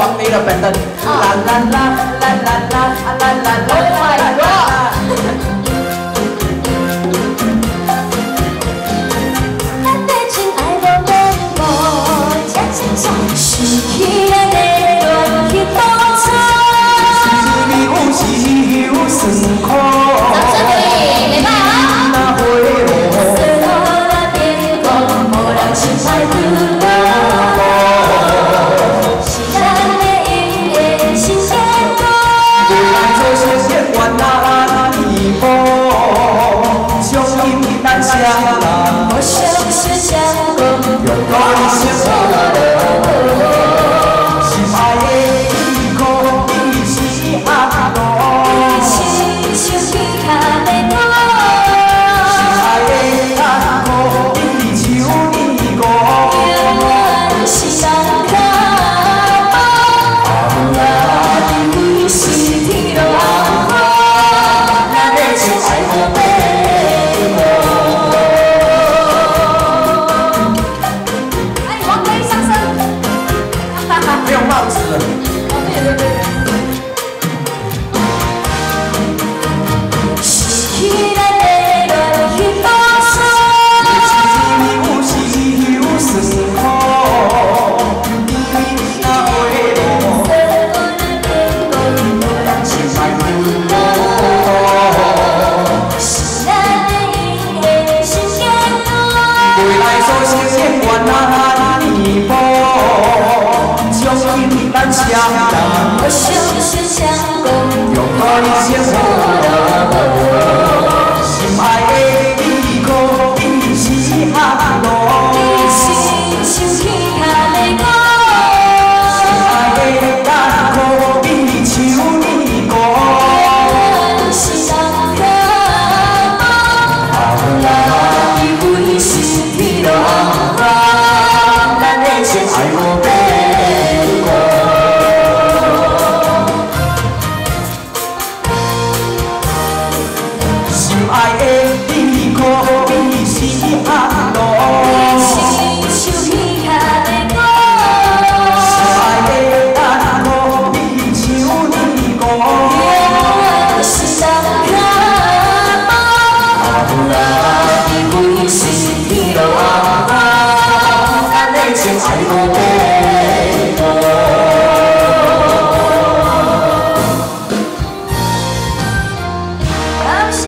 完美的版本。啦啦啦啦啦啦啦啦啦啦啦。 咱的情爱无变无，恰恰恰是去咱的乱去多错。 是有是有酸苦。 掌声鼓励，来吧！ 那花落。 最后咱变讲，无人心爱不落。 我相信相共， 用爱生活，心爱的你可比是阿罗， 亲像天下的我， 心爱的他可比像你哥， 永远是人可保。啊，你是天落雨，咱的情爱无变。 没有帽子了。 失去咱的乱去多少， 是有酸苦，你那花落， 无人心爱不落。是咱的因的心结果， 未来所想的愿啊，你无。 咱相同， 我相信相共， 用爱生活。